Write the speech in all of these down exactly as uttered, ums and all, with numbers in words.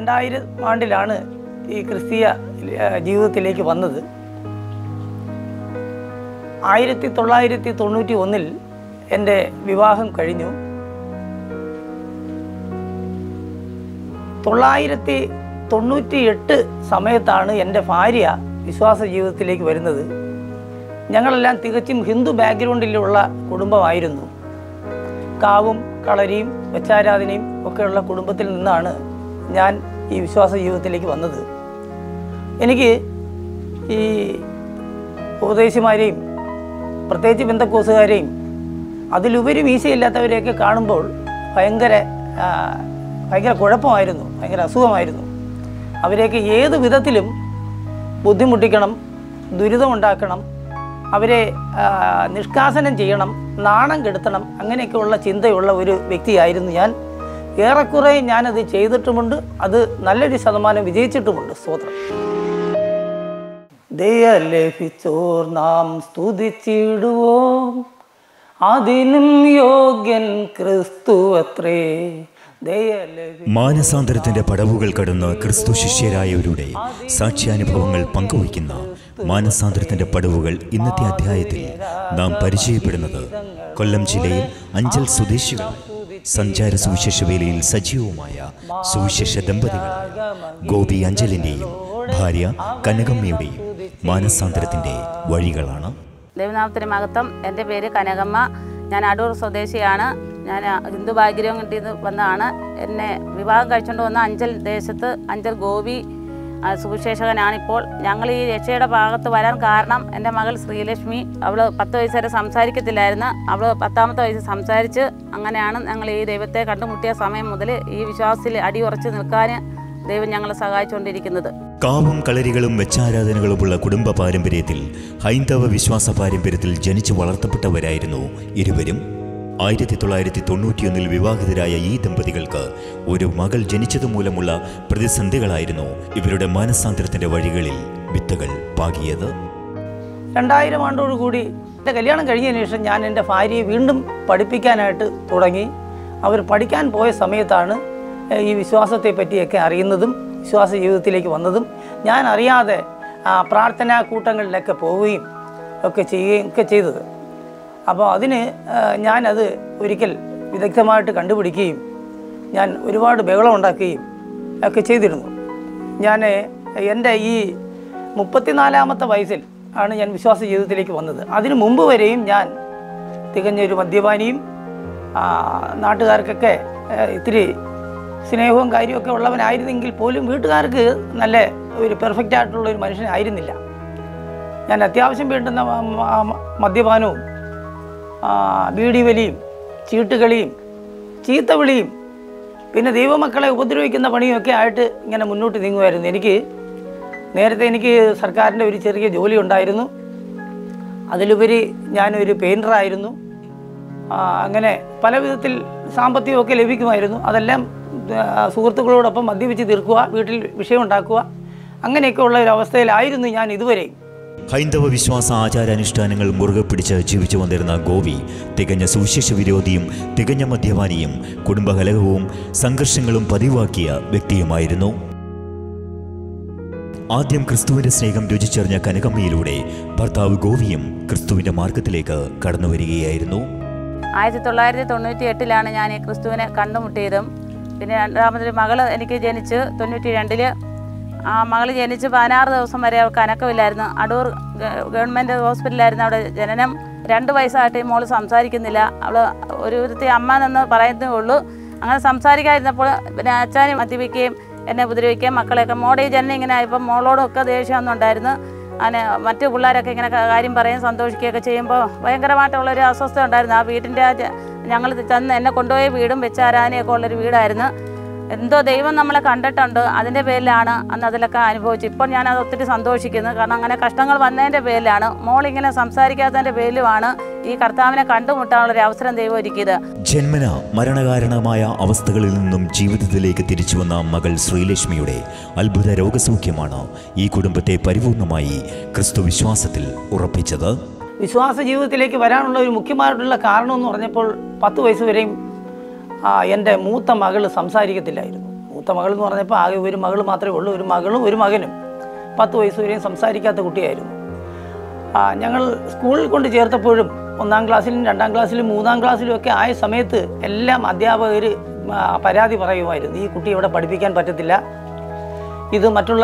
രണ്ടായിരം ആണ്ടിലാണ് ഈ ക്രിസ്തീയ ജീവിതത്തിലേക്ക് വന്നത്. ആയിരത്തി തൊള്ളായിരത്തി തൊണ്ണൂറ്റി ഒന്നിൽ എൻ്റെ വിവാഹം കഴിഞ്ഞു. തൊള്ളായിരത്തി തൊണ്ണൂറ്റി എട്ട് സമയത്താണ് എൻ്റെ ഭാര്യ വിശ്വാസ ജീവിതത്തിലേക്ക് വരുന്നത്. ഞങ്ങളെല്ലാം തികച്ചും ഹിന്ദു ബാക്ക്ഗ്രൗണ്ടിലുള്ള കുടുംബമായിരുന്നു. കാവും കളരിയും വെച്ചാരാധനയും ഒക്കെയുള്ള കുടുംബത്തിൽ നിന്നാണ് ഞാൻ ഈ വിശ്വാസ ജീവിതത്തിലേക്ക് വന്നത്. എനിക്ക് ഈ ഉപദേശിമാരെയും പ്രത്യേകിച്ച് ബന്ധക്കോസുകാരെയും അതിലുപരി മീശയില്ലാത്തവരെയൊക്കെ കാണുമ്പോൾ ഭയങ്കര ഭയങ്കര കുഴപ്പമായിരുന്നു, ഭയങ്കര അസുഖമായിരുന്നു. അവരെയൊക്കെ ഏത് വിധത്തിലും ബുദ്ധിമുട്ടിക്കണം, ദുരിതമുണ്ടാക്കണം, അവരെ നിഷ്കാസനം ചെയ്യണം, നാണം കെടുത്തണം, അങ്ങനെയൊക്കെയുള്ള ചിന്തയുള്ള ഒരു വ്യക്തിയായിരുന്നു ഞാൻ. ഏറെക്കുറെ ഞാനത് ചെയ്തിട്ടുമുണ്ട്. അത് നല്ലൊരു ശതമാനം വിജയിച്ചിട്ടുമുണ്ട്. സ്തോത്രം. ദയ ലഭിച്ചോർ നാം സ്തുതിച്ചിടുവോം, അതിനും യോഗ്യൻ ക്രിസ്തുവത്രേ. മാനസാന്തരത്തിന്റെ പടവുകൾ കടന്ന് ക്രിസ്തു ശിഷ്യരായവരുടെ സാക്ഷ്യാനുഭവങ്ങൾ പങ്കുവയ്ക്കുന്ന മാനസാന്തരത്തിന്റെ പടവുകൾ ഇന്നത്തെ അധ്യായത്തിൽ നാം പരിചയപ്പെടുന്നത് കൊല്ലം ജില്ലയിൽ അഞ്ചൽ സ്വദേശികൾ സഞ്ചാര സുവിശേഷ വേലയിൽ സജീവമായ സുവിശേഷ ദമ്പതികളായ ഗോപി അഞ്ചലിന്റെയും ഭാര്യ കനകമ്മയുടെയും മാനസാന്തരത്തിന്റെ വഴികളാണ്. ദൈവനാമത്തിന് മഹത്വം. എൻ്റെ പേര് കനകമ്മ. ഞാൻ അടൂർ സ്വദേശിയാണ്. ഞാൻ ഹിന്ദു ബാക്ക്ഗ്രൗണ്ടിൽ നിന്ന് വന്നതാണ്. എന്നെ വിവാഹം കഴിച്ചുകൊണ്ട് വന്ന അഞ്ചൽ ദേശത്ത് അഞ്ചൽ ഗോപി സുവിശേഷകനാണിപ്പോൾ. ഞങ്ങൾ ഈ രക്ഷയുടെ ഭാഗത്ത് വരാൻ കാരണം എൻ്റെ മകൾ ശ്രീലക്ഷ്മി. അവൾ പത്ത് വയസ്സ് വരെ സംസാരിക്കത്തില്ലായിരുന്നു. അവൾ പത്താമത്തെ വയസ്സ് സംസാരിച്ച് അങ്ങനെയാണ് ഞങ്ങൾ ഈ ദൈവത്തെ കണ്ടുമുട്ടിയ സമയം മുതൽ ഈ വിശ്വാസത്തിൽ അടിയുറച്ച് നിൽക്കാൻ ദൈവം ഞങ്ങളെ സഹായിച്ചുകൊണ്ടിരിക്കുന്നത്. കാവും കളരികളും വെച്ചാരാധനകളുമുള്ള കുടുംബ പാരമ്പര്യത്തിൽ ഹൈന്ദവ വിശ്വാസ പാരമ്പര്യത്തിൽ ജനിച്ചു വളർത്തപ്പെട്ടവരായിരുന്നു ഇരുവരും. ആയിരത്തി തൊള്ളായിരത്തി തൊണ്ണൂറ്റിയൊന്നിൽ വിവാഹിതരായ ഈ ദമ്പതികൾക്ക് ഒരു മകൾ ജനിച്ചതുമൂലമുള്ള പ്രതിസന്ധികളായിരുന്നു ഇവരുടെ മാനസാന്തരത്തിന്റെ വഴികളിൽ വിത്തുകൾ പാകിയത്. രണ്ടായിരം ആണ്ടോടുകൂടി എൻ്റെ കല്യാണം കഴിഞ്ഞതിന് ശേഷം ഞാൻ എൻ്റെ ഭാര്യയെ വീണ്ടും പഠിപ്പിക്കാനായിട്ട് തുടങ്ങി. അവർ പഠിക്കാൻ പോയ സമയത്താണ് ഈ വിശ്വാസത്തെ പറ്റിയൊക്കെ അറിയുന്നതും വിശ്വാസ ജീവിതത്തിലേക്ക് വന്നതും. ഞാൻ അറിയാതെ പ്രാർത്ഥനാ കൂട്ടങ്ങളിലൊക്കെ പോവുകയും ഒക്കെ ചെയ്യുകയും ഒക്കെ ചെയ്തത്. അപ്പോൾ അതിന് ഞാനത് ഒരിക്കൽ വിദഗ്ധമായിട്ട് കണ്ടുപിടിക്കുകയും ഞാൻ ഒരുപാട് ബഹളം ഉണ്ടാക്കുകയും ഒക്കെ ചെയ്തിരുന്നു. ഞാൻ എൻ്റെ ഈ മുപ്പത്തിനാലാമത്തെ വയസ്സിൽ ആണ് ഞാൻ വിശ്വാസ ജീവിതത്തിലേക്ക് വന്നത്. അതിനു മുമ്പ് വരെയും ഞാൻ തികഞ്ഞൊരു മദ്യപാനിയും നാട്ടുകാർക്കൊക്കെ ഇത്തിരി സ്നേഹവും കാര്യമൊക്കെ ഉള്ളവനായിരുന്നെങ്കിൽ പോലും വീട്ടുകാർക്ക് നല്ല ഒരു പെർഫെക്റ്റ് ആയിട്ടുള്ള ഒരു മനുഷ്യനായിരുന്നില്ല. ഞാൻ അത്യാവശ്യം വേണ്ടുന്ന മദ്യപാനവും ബീഡി വലിയും ചീട്ടുകളിയും ചീത്ത വിളിയും പിന്നെ ദൈവമക്കളെ ഉപദ്രവിക്കുന്ന പണിയൊക്കെ ആയിട്ട് ഇങ്ങനെ മുന്നോട്ട് നീങ്ങുമായിരുന്നു. എനിക്ക് നേരത്തെ എനിക്ക് സർക്കാരിൻ്റെ ഒരു ചെറിയ ജോലി ഉണ്ടായിരുന്നു. അതിലുപരി ഞാനൊരു പെയിൻറ്ററായിരുന്നു. അങ്ങനെ പല വിധത്തിൽ സാമ്പത്തികമൊക്കെ ലഭിക്കുമായിരുന്നു. അതെല്ലാം സുഹൃത്തുക്കളോടൊപ്പം മദ്യപിച്ച് തീർക്കുക, വീട്ടിൽ വിഷയമുണ്ടാക്കുക, അങ്ങനെയൊക്കെ ഉള്ള ഒരു അവസ്ഥയിലായിരുന്നു ഞാൻ ഇതുവരെയും. ഹൈന്ദവ വിശ്വാസ ആചാരാനുഷ്ഠാനങ്ങൾ മുറുകെ പിടിച്ച് ജീവിച്ചു വന്നിരുന്ന ഗോപി തികഞ്ഞ സുവിശേഷ വിരോധിയും തികഞ്ഞ മദ്യപാനിയും കുടുംബകലഹവും സംഘർഷങ്ങളും പതിവാക്കിയ വ്യക്തിയുമായിരുന്നു. ആദ്യം ക്രിസ്തുവിന്റെ സ്നേഹം രുചിച്ചറിഞ്ഞ കനകമ്മയിലൂടെ ഭർത്താവ് ഗോപിയും ക്രിസ്തുവിന്റെ മാർഗത്തിലേക്ക് കടന്നു വരികയായിരുന്നു. ആയിരത്തി തൊള്ളായിരത്തി തൊണ്ണൂറ്റി എട്ടിലാണ് ഞാൻ ഈ ക്രിസ്തുവിനെ കണ്ടുമുട്ടിയതും. പിന്നെ രണ്ടാമതൊരു മകള് എനിക്ക് ജനിച്ച് തൊണ്ണൂറ്റി രണ്ടില് ആ മകൾ ജനിച്ച് പതിനാറ് ദിവസം വരെ അവൾക്ക് അനക്കമില്ലായിരുന്നു. അടൂർ ഗവൺമെൻറ് ഹോസ്പിറ്റലായിരുന്നു അവിടെ ജനനം. രണ്ട് വയസ്സായിട്ട് ഈ മോള് സംസാരിക്കുന്നില്ല. അവൾ ഒരു വിധത്തിൽ അമ്മ എന്ന് പറയുന്നതേ ഉള്ളൂ. അങ്ങനെ സംസാരിക്കാതിരുന്നപ്പോൾ പിന്നെ അച്ഛനും മദ്യപിക്കുകയും എന്നെ ഉപദ്രവിക്കുകയും മക്കളെയൊക്കെ മോടെ ഈ ജനനം ഇങ്ങനെ ആയപ്പോൾ മോളോടൊക്കെ ദേഷ്യമൊന്നും ഉണ്ടായിരുന്നു. അങ്ങനെ മറ്റു പിള്ളേരൊക്കെ ഇങ്ങനെ കാര്യം പറയും സന്തോഷിക്കുകയൊക്കെ ചെയ്യുമ്പോൾ ഭയങ്കരമായിട്ടുള്ളൊരു അസ്വസ്ഥത ഉണ്ടായിരുന്നു. ആ വീട്ടിൻ്റെ ഞങ്ങൾ ചെന്ന് എന്നെ കൊണ്ടുപോയ വീടും വെച്ചാരാനയൊക്കെ ഉള്ളൊരു വീടായിരുന്നു. എന്തോ ദൈവം നമ്മളെ കണ്ടിട്ടുണ്ട്, അതിൻ്റെ പേരിലാണ് അന്ന് അതിലൊക്കെ അനുഭവിച്ചു. ഇപ്പോൾ ഞാനത് ഒത്തിരി സന്തോഷിക്കുന്നു. കാരണം അങ്ങനെ കഷ്ടങ്ങൾ വന്നതിൻ്റെ പേരിലാണ്, മോളിങ്ങനെ സംസാരിക്കാത്തതിൻ്റെ പേരിലുമാണ് ഈ കർത്താവിനെ കണ്ടുമുട്ടാനുള്ളൊരു അവസരം ദൈവം ഒരുക്കിയത്. ജന്മന മരണകാരണമായ അവസ്ഥകളിൽ നിന്നും ജീവിതത്തിലേക്ക് തിരിച്ചു വന്ന മകൾ ശ്രീലക്ഷ്മിയുടെ അത്ഭുത രോഗസൗഖ്യമാണ് ഈ കുടുംബത്തെ പരിപൂർണമായി ക്രിസ്തു വിശ്വാസത്തിൽ ഉറപ്പിച്ചത്. വിശ്വാസ ജീവിതത്തിലേക്ക് വരാനുള്ള ഒരു മുഖ്യമായിട്ടുള്ള കാരണം എന്ന് പറഞ്ഞപ്പോൾ പത്ത് വയസ്സ് വരെയും എൻ്റെ മൂത്ത മകൾ സംസാരിക്കത്തില്ലായിരുന്നു. മൂത്ത മകൾ എന്ന് പറഞ്ഞപ്പോൾ ആകെ ഒരു മകൾ മാത്രമേ ഉള്ളൂ. ഒരു മകളും ഒരു മകനും. പത്ത് വയസ്സ് വരെയും സംസാരിക്കാത്ത കുട്ടിയായിരുന്നു. ഞങ്ങൾ സ്കൂളിൽ കൊണ്ട് ചേർത്തപ്പോഴും ഒന്നാം ക്ലാസ്സിലും രണ്ടാം ക്ലാസ്സിലും മൂന്നാം ക്ലാസ്സിലും ഒക്കെ ആയ സമയത്ത് എല്ലാം അധ്യാപകർ പരാതി പറയുമായിരുന്നു, ഈ കുട്ടി ഇവിടെ പഠിപ്പിക്കാൻ പറ്റത്തില്ല, ഇത് മറ്റുള്ള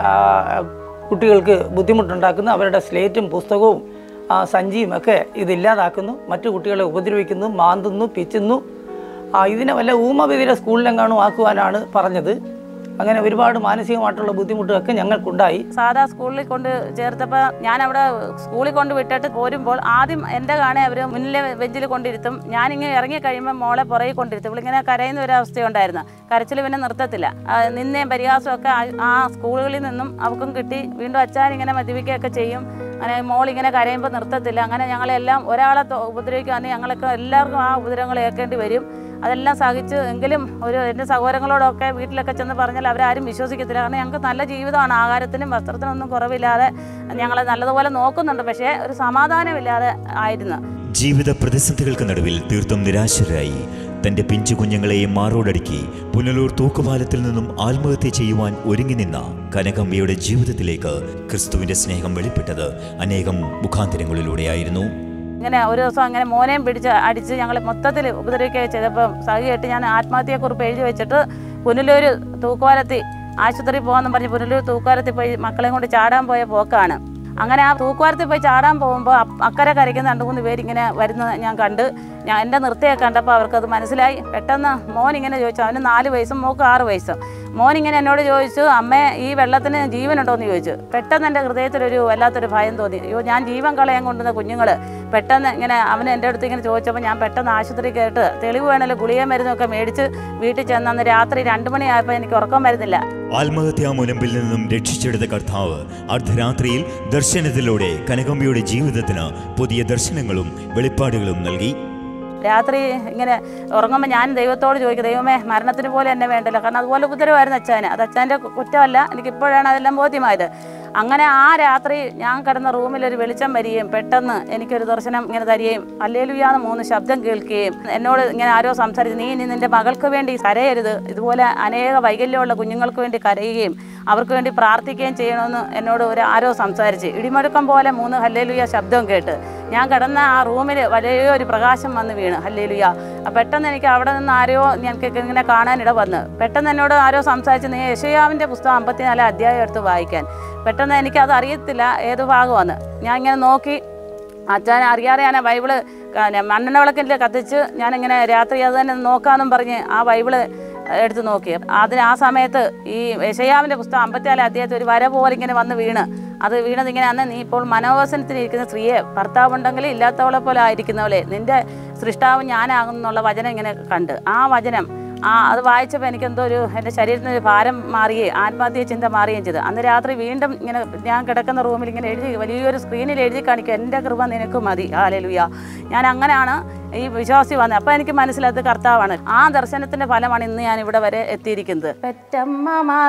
കുട്ടികൾക്ക് ബുദ്ധിമുട്ടുണ്ടാക്കുന്നു, അവരുടെ സ്ലേറ്റും പുസ്തകവും സഞ്ചിയും ഒക്കെ ഇതില്ലാതാക്കുന്നു, മറ്റു കുട്ടികളെ ഉപദ്രവിക്കുന്നു, മാന്തുന്നു, പിച്ചുന്നു, ഇതിനെ വല്ല ഊമബധിര സ്കൂളിലെങ്ങാനും ആക്കുവാനാണ് പറഞ്ഞത്. അങ്ങനെ ഒരുപാട് മാനസികമായിട്ടുള്ള ബുദ്ധിമുട്ടൊക്കെ ഞങ്ങൾക്കുണ്ടായി. സാധാ സ്കൂളിൽ കൊണ്ട് ചേർത്തപ്പോൾ ഞാൻ അവിടെ സ്കൂളിൽ കൊണ്ട് വിട്ടിട്ട് പോരുമ്പോൾ ആദ്യം എൻ്റെ കാണെ അവർ മുന്നിലെ ബെഞ്ചിൽ കൊണ്ടിരുത്തും. ഞാനിങ്ങനെ ഇറങ്ങി കഴിയുമ്പോൾ മോളെ പുറകെ കൊണ്ടിരുത്തും. ഇവളിങ്ങനെ കരയുന്ന ഒരവസ്ഥയുണ്ടായിരുന്നു. കരച്ചിൽ പിന്നെ നിർത്തത്തില്ല. നിന്നേയും പരിഹാസമൊക്കെ ആ സ്കൂളുകളിൽ നിന്നും അവർക്കും കിട്ടി. വീണ്ടും അച്ഛനിങ്ങനെ മദ്യപിക്കുകയൊക്കെ ചെയ്യും. അങ്ങനെ മോളിങ്ങനെ കരയുമ്പോൾ നിർത്തത്തില്ല. അങ്ങനെ ഞങ്ങളെല്ലാം ഒരാളെ ഉപദ്രവിക്കുകയാണെങ്കിൽ ഞങ്ങളൊക്കെ എല്ലാവർക്കും ആ ഉപദ്രവങ്ങൾ ഏൽക്കേണ്ടി വരും. അതെല്ലാം സഹിച്ച് എങ്കിലും ഒരു എൻ്റെ സഹോദരങ്ങളോടൊക്കെ വീട്ടിലൊക്കെ ചെന്ന് പറഞ്ഞാൽ അവരാരും വിശ്വസിക്കത്തില്ല. കാരണം ഞങ്ങൾക്ക് നല്ല ജീവിതമാണ്, ആഹാരത്തിനും വസ്ത്രത്തിനും ഒന്നും കുറവില്ലാതെ ഞങ്ങളെ നല്ലതുപോലെ നോക്കുന്നുണ്ട്. പക്ഷേ ഒരു സമാധാനമില്ലാതെ ആയിരുന്നു. ജീവിത പ്രതിസന്ധികൾക്ക് നടുവിൽ തീർത്തും നിരാശരായി തൻ്റെ പിഞ്ചു കുഞ്ഞുങ്ങളെയും മാറോടടുക്കി പുനലൂർ തൂക്കുപാലത്തിൽ നിന്നും ആത്മഹത്യ ചെയ്യുവാൻ ഒരുങ്ങി നിന്ന കനകമ്മയുടെ ജീവിതത്തിലേക്ക് ക്രിസ്തുവിൻ്റെ സ്നേഹം വെളിപ്പെട്ടത് അനേകം മുഖാന്തരങ്ങളിലൂടെയായിരുന്നു. ഇങ്ങനെ ഒരു ദിവസം അങ്ങനെ മോനെയും പിടിച്ച് അടിച്ച് ഞങ്ങൾ മൊത്തത്തിൽ ഉപദ്രവിക്കുകയൊക്കെ ചെയ്തപ്പോൾ സഹിയായിട്ട് ഞാൻ ആത്മഹത്യയെക്കുറിപ്പ് എഴുതി വെച്ചിട്ട് പുനലൂർ തൂക്കുപാലത്തിൽ ആശുപത്രിയിൽ പോകാമെന്ന് പറഞ്ഞ് പുനലൂർ തൂക്കുപാലത്തിൽ പോയി മക്കളെയും കൊണ്ട് ചാടാൻ പോയ പോക്കാണ്. അങ്ങനെ ആ തൂക്കുപാലത്തിൽ പോയി ചാടാൻ പോകുമ്പോൾ അക്കരെ കരയ്ക്കുന്ന രണ്ട് മൂന്ന് പേരിങ്ങനെ വരുന്നത് ഞാൻ കണ്ട്. ഞാൻ എൻ്റെ നൃത്തയൊക്കെ കണ്ടപ്പോൾ അവർക്കത് മനസ്സിലായി. പെട്ടെന്ന് മോൻ ഇങ്ങനെ ചോദിച്ചു, അവന് നാല് വയസ്സും മോൾക്ക് ആറ് വയസ്സും. മോനിങ്ങനെ എന്നോട് ചോദിച്ചു, അമ്മേ ഈ വെള്ളത്തിന് ജീവനുണ്ടോ എന്ന് ചോദിച്ചു. പെട്ടെന്ന് എൻ്റെ ഹൃദയത്തിലൊരു വല്ലാത്തൊരു ഭയം തോന്നി. അയ്യോ, ഞാൻ ജീവൻ കളയാൻ കൊണ്ടുവന്ന കുഞ്ഞുങ്ങൾ പെട്ടെന്ന് ഇങ്ങനെ അവൻ എൻ്റെ അടുത്ത് ഇങ്ങനെ ചോദിച്ചപ്പോൾ ഞാൻ പെട്ടെന്ന് ആശുപത്രി കേട്ട് തെളിവ് വേണമല്ലോ ഗുളിക മരുന്നൊക്കെ മേടിച്ച് വീട്ടിൽ ചെന്ന് രാത്രി രണ്ട് മണിയായപ്പോൾ എനിക്ക് ഉറക്കം വരുന്നില്ല. ആത്മഹത്യാ മുനമ്പിൽ നിന്നും രക്ഷിച്ചെടുത്ത കർത്താവ് അർദ്ധരാത്രിയിൽ ദർശനത്തിലൂടെ കനകമ്മയുടെ ജീവിതത്തിന് പുതിയ ദർശനങ്ങളും വെളിപ്പാടുകളും നൽകി. രാത്രി ഇങ്ങനെ ഉറങ്ങുമ്പോൾ ഞാൻ ദൈവത്തോട് ചോദിക്കും, ദൈവമേ മരണത്തിന് പോലെ എന്നെ വേണ്ടല്ലോ. കാരണം അതുപോലെ ഉപദ്രവമായിരുന്നു അച്ഛന്. അത് അച്ഛൻ്റെ കുറ്റമല്ല, എനിക്കിപ്പോഴാണ് അതെല്ലാം ബോധ്യമായത്. അങ്ങനെ ആ രാത്രി ഞാൻ കിടന്ന റൂമിലൊരു വെളിച്ചം വരികയും പെട്ടെന്ന് എനിക്കൊരു ദർശനം ഇങ്ങനെ തരികയും ഹല്ലേലൂയാന്ന് മൂന്ന് ശബ്ദം കേൾക്കുകയും എന്നോട് ഇങ്ങനെ ആരോ സംസാരിച്ച്, നീ ഇനി നിൻ്റെ മകൾക്ക് വേണ്ടി കരയരുത്, ഇതുപോലെ അനേക വൈകല്യമുള്ള കുഞ്ഞുങ്ങൾക്ക് വേണ്ടി കരയുകയും അവർക്ക് വേണ്ടി പ്രാർത്ഥിക്കുകയും ചെയ്യണമെന്ന് എന്നോട് ഒരു ആരോ സംസാരിച്ച് ഇടിമുഴക്കം പോലെ മൂന്ന് ഹല്ലേലൂയ ശബ്ദം കേട്ട് ഞാൻ കിടന്ന ആ റൂമിൽ വലിയൊരു പ്രകാശം വന്ന് വീണ്. ഹല്ലേലൂയ. പെട്ടെന്ന് എനിക്ക് അവിടെ നിന്ന് ആരോ ഞങ്ങൾക്ക് ഇങ്ങനെ കാണാനിട വന്ന് പെട്ടെന്ന് എന്നോട് ആരോ സംസാരിച്ച്, നീ യെശയ്യാവിൻ്റെ പുസ്തകം അമ്പത്തിനാല് അധ്യായം എടുത്ത് വായിക്കാൻ. പെട്ടെന്ന് എനിക്കത് അറിയത്തില്ല ഏത് ഭാഗമാണ്. ഞാൻ ഇങ്ങനെ നോക്കി, അച്ഛൻ അറിയാതെ ഞാൻ ആ ബൈബിള് മണ്ണെണ്ണ വിളക്കിൽ കത്തിച്ച് ഞാനിങ്ങനെ രാത്രി അത് തന്നെ നോക്കാമെന്നും പറഞ്ഞ് ആ ബൈബിള് എടുത്ത് നോക്കി. അതിന് ആ സമയത്ത് ഈ യെശയ്യാവിൻ്റെ പുസ്തകം അമ്പത്തിനാല് അധ്യായത്തിൽ ഒരു വര പോലെ ഇങ്ങനെ വന്ന് വീണ്. അത് വീണത് ഇങ്ങനെ, അന്ന് നീ ഇപ്പോൾ മനോവസനത്തിലിരിക്കുന്ന സ്ത്രീയെ ഭർത്താവുണ്ടെങ്കിൽ ഇല്ലാത്തവളെ പോലെ ആയിരിക്കുന്നവളെ നിൻ്റെ സൃഷ്ടാവ് ഞാനാകുന്നുള്ള വചനം ഇങ്ങനെ കണ്ട്. ആ വചനം ആ അത് വായിച്ചപ്പോൾ എനിക്കെന്തോ ഒരു എൻ്റെ ശരീരത്തിന് ഒരു ഭാരം മാറുകയും ആത്മഹത്യ ചിന്ത മാറുകയും ചെയ്തു. അന്ന് രാത്രി വീണ്ടും ഇങ്ങനെ ഞാൻ കിടക്കുന്ന റൂമിൽ ഇങ്ങനെ എഴുതി വലിയൊരു സ്ക്രീനിൽ എഴുതി കാണിക്കും, എൻ്റെ കൃപ നിനക്ക് മതി. ഹല്ലേലൂയ. ഞാൻ അങ്ങനെയാണ് ഈ വിശ്വാസി വന്നത്. അപ്പോൾ എനിക്ക് മനസ്സിലായത് കർത്താവാണ്. ആ ദർശനത്തിൻ്റെ ഫലമാണ് ഇന്ന് ഞാൻ ഇവിടെ വരെ എത്തിയിരിക്കുന്നത്. പെറ്റമ്മ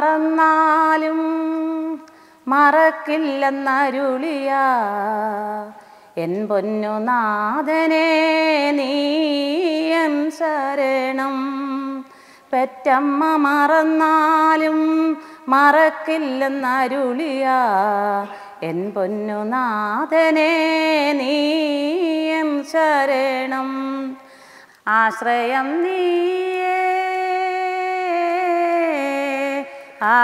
മറന്നാലും മറക്കില്ലെന്നരുളിയ എൻ പൊന്നു നാഥനെ നീയൻ ശരണം. പെറ്റമ്മ മറന്നാലും മറക്കില്ലെന്നരുളിയ എൻ പൊന്നു നാഥനെ നീയൻ ശരണം. ആശ്രയം നീയേ ആ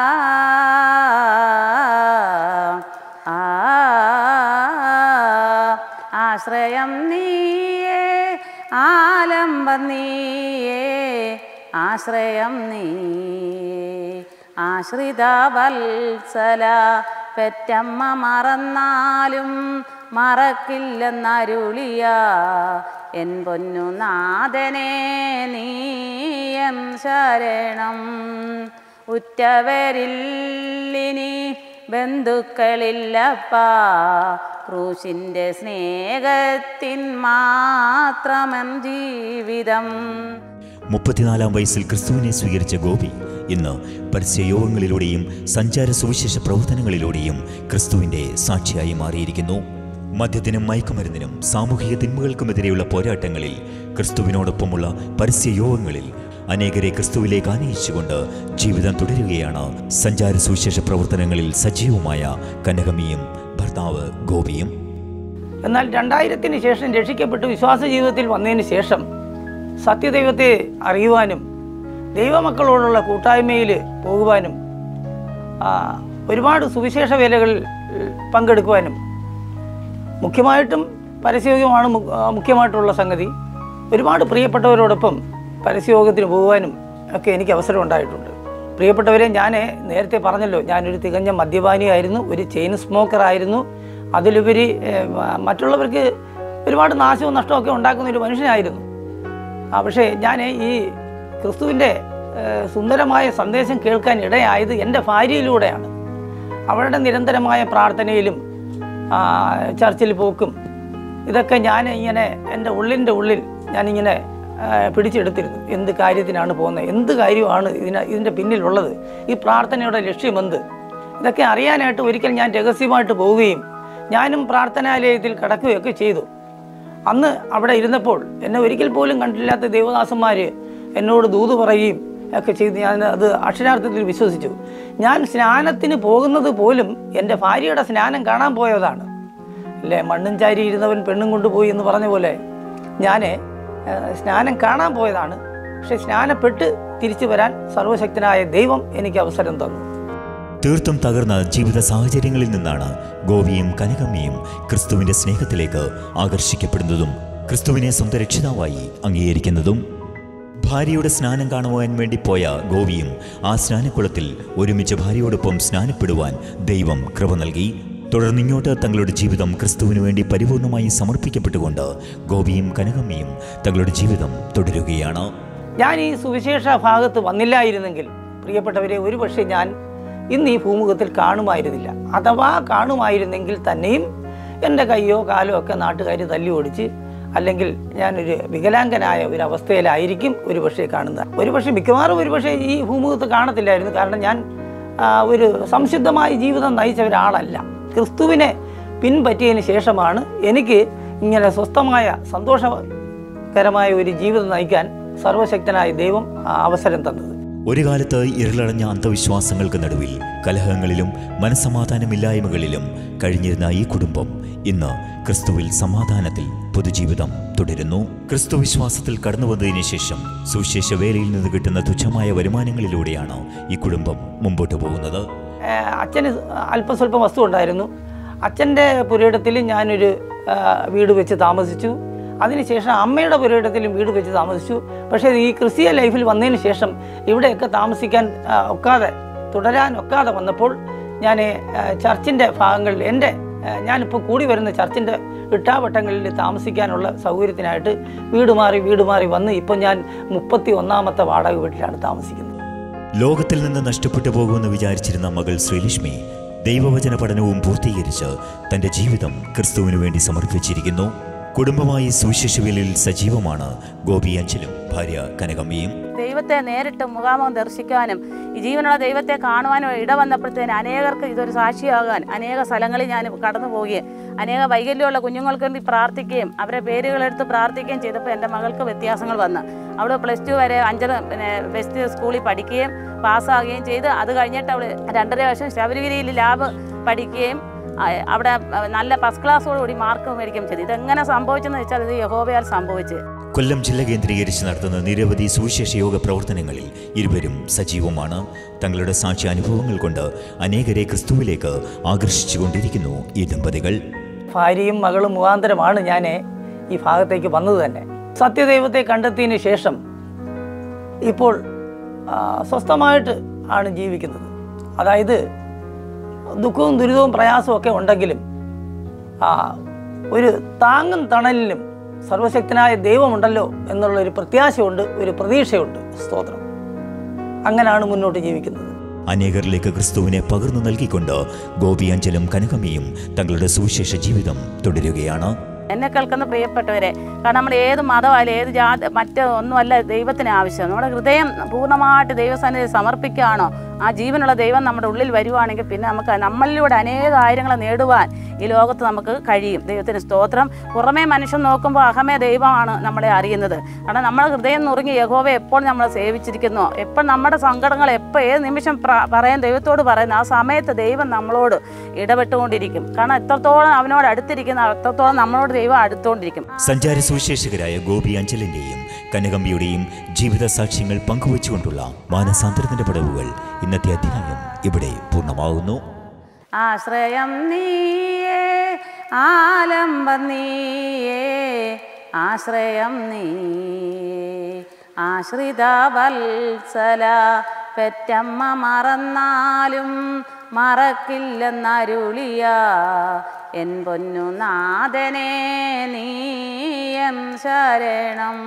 ആശ്രയം നീയേ ആലംബം നീയേ ആശ്രയം നീയേ ആശ്രിത വത്സല. പെറ്റമ്മ മറന്നാലും മറക്കില്ലെന്നരുളിയ എൻ പൊന്നു നാഥനെ നീയൻ ശരണം. ഉറ്റവരില്ലിനി ബന്ധുക്കളില്ലപ്പാ ക്രൂശിൻ്റെ സ്നേഹത്തിൻ മാത്രമൻ ജീവിതം. മുപ്പത്തിനാലാം വയസ്സിൽ ക്രിസ്തുവിനെ സ്വീകരിച്ച ഗോപി ഇന്ന് പരസ്യയോഗങ്ങളിലൂടെയും സഞ്ചാര സുവിശേഷ പ്രവർത്തനങ്ങളിലൂടെയും ക്രിസ്തുവിൻ്റെ സാക്ഷിയായി മാറിയിരിക്കുന്നു. മദ്യത്തിനും മയക്കുമരുന്നിനും സാമൂഹിക തിന്മകൾക്കുമെതിരെയുള്ള പോരാട്ടങ്ങളിൽ ക്രിസ്തുവിനോടൊപ്പമുള്ള പരസ്യയോഗങ്ങളിൽ അനേകരെ ക്രിസ്തുവിലേക്ക് ആനയിച്ചുകൊണ്ട് ജീവിതം തുടരുകയാണ് സഞ്ചാര സുവിശേഷ പ്രവർത്തനങ്ങളിൽ സജീവമായ കനകമ്മിയും ഭർത്താവ് ഗോപിയും. എന്നാൽ രണ്ടായിരത്തിന് ശേഷം രക്ഷിക്കപ്പെട്ട് വിശ്വാസ ജീവിതത്തിൽ വന്നതിന് ശേഷം സത്യദൈവത്തെ അറിയുവാനും ദൈവമക്കളോടുള്ള കൂട്ടായ്മയിൽ പോകുവാനും ഒരുപാട് സുവിശേഷ വേലകളിൽ പങ്കെടുക്കുവാനും, മുഖ്യമായിട്ടും പരസ്യയോഗമാണ് മുഖ്യമായിട്ടുള്ള സംഗതി, ഒരുപാട് പ്രിയപ്പെട്ടവരോടൊപ്പം പരസ്യയോഗത്തിന് പോകുവാനും ഒക്കെ എനിക്ക് അവസരം ഉണ്ടായിട്ടുണ്ട്. പ്രിയപ്പെട്ടവരെ, ഞാൻ നേരത്തെ പറഞ്ഞല്ലോ, ഞാനൊരു തികഞ്ഞ മദ്യപാനിയായിരുന്നു, ഒരു ചെയിൻ സ്മോക്കറായിരുന്നു. അതിലുപരി മറ്റുള്ളവർക്ക് ഒരുപാട് നാശവും നഷ്ടമൊക്കെ ഉണ്ടാക്കുന്ന ഒരു മനുഷ്യനായിരുന്നു. പക്ഷേ ഞാൻ ഈ ക്രിസ്തുവിൻ്റെ സുന്ദരമായ സന്ദേശം കേൾക്കാൻ ഇടയായത് എൻ്റെ ഭാര്യയിലൂടെയാണ്. അവരുടെ നിരന്തരമായ പ്രാർത്ഥനയിലും ചർച്ചിൽ പോക്കും ഇതൊക്കെ ഞാൻ ഇങ്ങനെ എൻ്റെ ഉള്ളിൻ്റെ ഉള്ളിൽ ഞാനിങ്ങനെ പിടിച്ചെടുത്തിരുന്നു. എന്ത് കാര്യത്തിനാണ് പോകുന്നത്, എന്ത് കാര്യമാണ് ഇതിന് ഇതിൻ്റെ പിന്നിലുള്ളത്, ഈ പ്രാർത്ഥനയുടെ ലക്ഷ്യമെന്ത്, ഇതൊക്കെ അറിയാനായിട്ട് ഒരിക്കൽ ഞാൻ രഹസ്യമായിട്ട് പോവുകയും ഞാനും പ്രാർത്ഥനാലയത്തിൽ കിടക്കുകയൊക്കെ ചെയ്തു. അന്ന് അവിടെ ഇരുന്നപ്പോൾ എന്നെ ഒരിക്കൽ പോലും കണ്ടില്ലാത്ത ദേവദാസന്മാർ എന്നോട് ദൂത് പറയുകയും ഒക്കെ ചെയ്ത് ഞാൻ അത് അക്ഷരാർത്ഥത്തിൽ വിശ്വസിച്ചു. ഞാൻ സ്നാനത്തിന് പോകുന്നത് പോലും എൻ്റെ ഭാര്യയുടെ സ്നാനം കാണാൻ പോയതാണ്. അല്ലേ, മണ്ണും ചാരി ഇരുന്നവൻ പെണ്ണും കൊണ്ടുപോയി എന്ന് പറഞ്ഞ പോലെ ഞാൻ സ്നാനം കാണാൻ പോയതാണ്. പക്ഷെ സ്നാനപ്പെട്ട് തിരിച്ചു വരാൻ സർവശക്തനായ ദൈവം എനിക്ക് അവസരം തന്നു. തീർത്തും തകർന്ന ജീവിത സാഹചര്യങ്ങളിൽ നിന്നാണ് ഗോപിയും കനകമ്മിയും ക്രിസ്തുവിൻ്റെ സ്നേഹത്തിലേക്ക് ആകർഷിക്കപ്പെടുന്നതും ക്രിസ്തുവിനെ സ്വന്തം രക്ഷിതാവായി അംഗീകരിക്കുന്നതും. ഭാര്യയുടെ സ്നാനം കാണുവാൻ വേണ്ടി പോയ ഗോപിയും ആ സ്നാനക്കുളത്തിൽ ഒരുമിച്ച് ഭാര്യയോടൊപ്പം സ്നാനപ്പെടുവാൻ ദൈവം കൃപ നൽകി. തുടർന്നിങ്ങോട്ട് തങ്ങളുടെ ജീവിതം ക്രിസ്തുവിനു വേണ്ടി പരിപൂർണമായി സമർപ്പിക്കപ്പെട്ടുകൊണ്ട് ഗോപിയും കനകമ്മിയും തങ്ങളുടെ ജീവിതം തുടരുകയാണ്. ഞാൻ ഈ സുവിശേഷ ഭാഗത്ത് വന്നില്ലായിരുന്നെങ്കിൽ പ്രിയപ്പെട്ടവരെ, ഒരുപക്ഷെ ഞാൻ ഇന്ന് ഈ ഭൂമുഖത്തിൽ കാണുമായിരുന്നില്ല. അഥവാ കാണുമായിരുന്നെങ്കിൽ തന്നെയും എൻ്റെ കയ്യോ കാലോ ഒക്കെ നാട്ടുകാർ തല്ലി ഓടിച്ച്, അല്ലെങ്കിൽ ഞാനൊരു വികലാംഗനായ ഒരു അവസ്ഥയിലായിരിക്കും ഒരുപക്ഷെ കാണുന്നത്. ഒരുപക്ഷെ മിക്കവാറും ഒരുപക്ഷെ ഈ ഭൂമുഖത്ത് കാണത്തില്ലായിരുന്നു. കാരണം ഞാൻ ഒരു സംശുദ്ധമായ ജീവിതം നയിച്ച ഒരാളല്ല. ക്രിസ്തുവിനെ പിൻപറ്റിയതിന് ശേഷമാണ് എനിക്ക് ഇങ്ങനെ സ്വസ്ഥമായ സന്തോഷകരമായ ഒരു ജീവിതം നയിക്കാൻ സർവശക്തനായ ദൈവം അവസരം തന്നത്. ഒരു കാലത്ത് ഇരുളടഞ്ഞ അന്ധവിശ്വാസങ്ങൾക്ക് നടുവിൽ കലഹങ്ങളിലും മനസ്സമാധാനമില്ലായ്മകളിലും കഴിഞ്ഞിരുന്ന ഈ കുടുംബം ഇന്ന് ക്രിസ്തുവിൽ സമാധാനത്തിൽ പൊതുജീവിതം തുടരുന്നു. ക്രിസ്തു വിശ്വാസത്തിൽ കടന്നു വന്നതിന് ശേഷം സുവിശേഷ വേലയിൽ നിന്ന് കിട്ടുന്ന തുച്ഛമായ വരുമാനങ്ങളിലൂടെയാണ് ഈ കുടുംബം മുമ്പോട്ട് പോകുന്നത്. അച്ഛന് അല്പസ്വല്പം വസ്തു ഉണ്ടായിരുന്നു. അച്ഛൻ്റെ പുരയിടത്തിൽ ഞാനൊരു വീട് വെച്ച് താമസിച്ചു. അതിനുശേഷം അമ്മയുടെ പുരയിടത്തിലും വീട് വെച്ച് താമസിച്ചു. പക്ഷേ ഈ ക്രിസ്തീയ ലൈഫിൽ വന്നതിന് ശേഷം ഇവിടെയൊക്കെ താമസിക്കാൻ ഒക്കാതെ തുടരാൻ ഒക്കാതെ വന്നപ്പോൾ ഞാൻ ചർച്ചിൻ്റെ ഭാഗങ്ങളിൽ എൻ്റെ ഞാനിപ്പോൾ കൂടി വരുന്ന ചർച്ചിൻ്റെ ഇട്ടാവട്ടങ്ങളിൽ താമസിക്കാനുള്ള സൗകര്യത്തിനായിട്ട് വീട് മാറി വീട് മാറി വന്ന് ഇപ്പോൾ ഞാൻ മുപ്പത്തി ഒന്നാമത്തെ വാടക വീട്ടിലാണ് താമസിക്കുന്നത്. ലോകത്തിൽ നിന്ന് നഷ്ടപ്പെട്ടു പോകുമെന്ന് വിചാരിച്ചിരുന്ന മകൾ ശ്രീലക്ഷ്മി ദൈവവചന പഠനവും പൂർത്തീകരിച്ച് തൻ്റെ ജീവിതം ക്രിസ്തുവിനു വേണ്ടി സമർപ്പിച്ചിരിക്കുന്നു. കുടുംബമായി സുവിശേഷവേലയിൽ സജീവമാണ് ഗോപി അഞ്ചലും ഭാര്യ കനകമ്മിയും. ദൈവത്തെ നേരിട്ട് മുഖാമുഖം ദർശിക്കാനും ഈ ജീവനുള്ള ദൈവത്തെ കാണുവാനും ഇടവന്നപ്പോഴത്തേന് അനേകർക്ക് ഇതൊരു സാക്ഷിയാകാൻ അനേക സ്ഥലങ്ങളിൽ ഞാൻ കടന്നു പോവുകയും അനേക വൈകല്യമുള്ള കുഞ്ഞുങ്ങൾക്ക് വേണ്ടി പ്രാർത്ഥിക്കുകയും അവരെ പേരുകളെടുത്ത് പ്രാർത്ഥിക്കുകയും ചെയ്തപ്പോൾ എൻ്റെ മകൾക്ക് വ്യത്യാസങ്ങൾ വന്ന് അവൾ പ്ലസ് ടു വരെ അഞ്ചര പിന്നെ ബെസ്റ്റ് സ്കൂളിൽ പഠിക്കുകയും പാസ്സാകുകയും ചെയ്ത് അത് കഴിഞ്ഞിട്ട് അവൾ രണ്ടര വർഷം ശബരിഗിരിയിൽ ലാബ് പഠിക്കുകയും അവിടെ നല്ല ഫസ്റ്റ് ക്ലാസ്സോടുകൂടി മാർക്ക് മേടിക്കുകയും ചെയ്തു. ഇതെങ്ങനെ സംഭവിച്ചെന്ന് വെച്ചാൽ ഇത് യഹോവയാൽ സംഭവിച്ച്. കൊല്ലം ജില്ല കേന്ദ്രീകരിച്ച് നടത്തുന്ന നിരവധി സുവിശേഷ യോഗ പ്രവർത്തനങ്ങളിൽ ഇരുവരും സജീവമാണ്. തങ്ങളുടെ സാക്ഷ്യ അനുഭവങ്ങൾ കൊണ്ട് അനേകരെ ക്രിസ്തുവിലേക്ക് ആകർഷിച്ചുകൊണ്ടിരിക്കുന്നു ഈ ദമ്പതികൾ. ഭാര്യയും മകളും മുഖാന്തരമാണ് ഞാൻ ഈ ഭാഗത്തേക്ക് വന്നത് തന്നെ. സത്യദൈവത്തെ കണ്ടെത്തിയതിന് ശേഷം ഇപ്പോൾ സ്വസ്ഥമായിട്ട് ആണ് ജീവിക്കുന്നത്. അതായത് ദുഃഖവും ദുരിതവും പ്രയാസവും ഒക്കെ ഉണ്ടെങ്കിലും ഒരു താങ്ങും തണലിലും സർവശക്തനായ ദൈവമുണ്ടല്ലോ എന്നുള്ളൊരു പ്രത്യാശയുണ്ട്, ഒരു പ്രതീക്ഷയുണ്ട്. സ്തോത്രം. അങ്ങനെയാണ് മുന്നോട്ട് ജീവിക്കുന്നത്. അനേകരിലേക്ക് ക്രിസ്തുവിനെ പകർന്നു നൽകിക്കൊണ്ട് ഗോപി അഞ്ചലും കനകമ്മിയും തങ്ങളുടെ സുവിശേഷ ജീവിതം തുടരുകയാണ്. എന്നെ കേൾക്കുന്ന പ്രിയപ്പെട്ടവരെ, കാരണം നമ്മൾ ഏത് മതമായാലും ഏത് ജാതി മറ്റ് ഒന്നുമല്ല ദൈവത്തിന് ആവശ്യം. നമ്മുടെ ഹൃദയം പൂർണ്ണമായിട്ട് ദൈവസന്നിധിയിൽ സമർപ്പിക്കുകയാണോ ആ ജീവനുള്ള ദൈവം നമ്മുടെ ഉള്ളിൽ വരുവാണെങ്കിൽ പിന്നെ നമുക്ക് നമ്മളിലൂടെ അനേക കാര്യങ്ങൾ നേടുവാൻ ഈ ലോകത്ത് നമുക്ക് കഴിയും. ദൈവത്തിന് സ്തോത്രം. പുറമേ മനുഷ്യൻ നോക്കുമ്പോൾ അഹമേ ദൈവമാണ് നമ്മളെ അറിയുന്നത്. കാരണം നമ്മുടെ ഹൃദയം നുറുങ്ങി യഹോവ എപ്പോൾ നമ്മളെ സേവിച്ചിരിക്കുന്നോ, എപ്പോൾ നമ്മുടെ സങ്കടങ്ങൾ എപ്പോൾ ഏത് നിമിഷം പറയാൻ ദൈവത്തോട് പറയുന്ന ആ സമയത്ത് ദൈവം നമ്മളോട് ഇടപെട്ടുകൊണ്ടിരിക്കും. കാരണം എത്രത്തോളം അവനോട് അടുത്തിരിക്കുന്ന അത്രത്തോളം നമ്മളോട് ദൈവം അടുത്തുകൊണ്ടിരിക്കും. സഞ്ചാര സുവിശേഷകരായ ഗോപി അഞ്ചലിന്റെയും കനകമ്പിയുടെയും ജീവിത സാക്ഷ്യങ്ങൾ പങ്കുവച്ചുകൊണ്ടുള്ള മാനസാന്തരത്തിന്റെ പടവുകൾ ഇന്നത്തെ അധ്യായം ഇവിടെ പൂർണ്ണമാകുന്നു. ആശ്രയം നീയേ, ആലംബം നീയേ, ആശ്രയം നീയേ, ആശ്രിത വത്സല, പെറ്റമ്മ മറന്നാലും മറക്കില്ലെന്നരുളിയ എൻ പൊന്നു നാഥനേ നീയം ശരണം.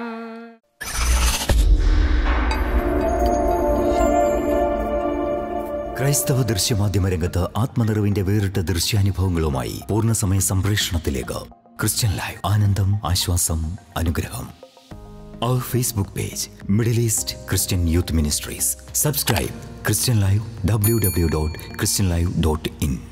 ക്രൈസ്തവ ദൃശ്യമാധ്യമ രംഗത്ത് ആത്മനിറവിന്റെ വേറിട്ട ദൃശ്യാനുഭവങ്ങളുമായി പൂർണ്ണസമയ സംപ്രേഷണത്തിലേക്ക് ക്രിസ്ത്യൻ ലൈവ്. ആനന്ദം, ആശ്വാസം, അനുഗ്രഹം. Our Facebook page, Middle East Christian Youth Ministries. Subscribe Christian Live, w w w dot christian live dot in.